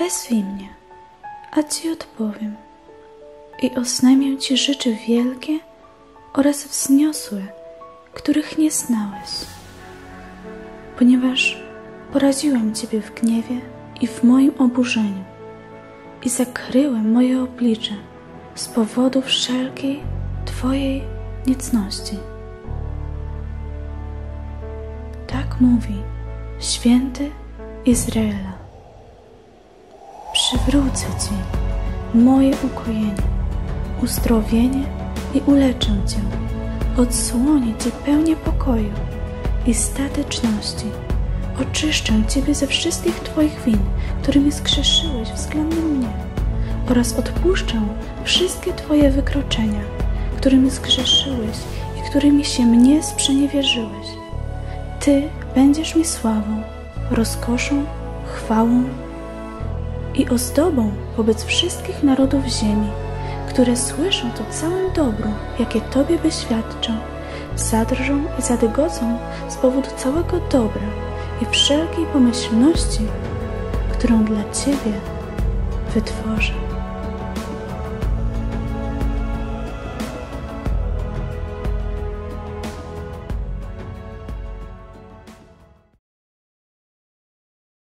wezwij mnie, a Ci odpowiem i oznajmię Ci rzeczy wielkie oraz wzniosłe, których nie znałeś. Ponieważ poraziłem Ciebie w gniewie i w moim oburzeniu i zakryłem moje oblicze z powodu wszelkiej Twojej niecności. Tak mówi Święty Izraela. Przywrócę Ci moje ukojenie, uzdrowienie i uleczę Cię, odsłonię Ci pełnię pokoju i stateczności, oczyszczę Ciebie ze wszystkich Twoich win, którymi zgrzeszyłeś względem mnie, oraz odpuszczę wszystkie Twoje wykroczenia, którymi zgrzeszyłeś i którymi się mnie sprzeniewierzyłeś. Ty będziesz mi sławą, rozkoszą, chwałą i ozdobą wobec wszystkich narodów ziemi, które słyszą to całym dobru, jakie Tobie wyświadczę, zadrżą i zadygocą z powodu całego dobra i wszelkiej pomyślności, którą dla Ciebie wytworzę.